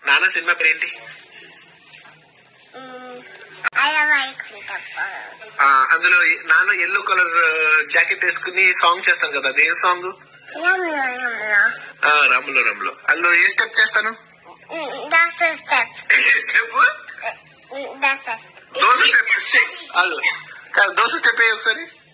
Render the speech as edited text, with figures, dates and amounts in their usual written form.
నాన్న సినిమా పేరు ఏంటి? అందులో నాన్న ఎల్లో కలర్ జాకెట్ వేసుకుని సాంగ్ చేస్తాను కదా, అదే సాంగ్? రాములో రాములో. అందులో ఏ స్టెప్ చేస్తాను? Step dosa step. Dosa step ఒకసారి.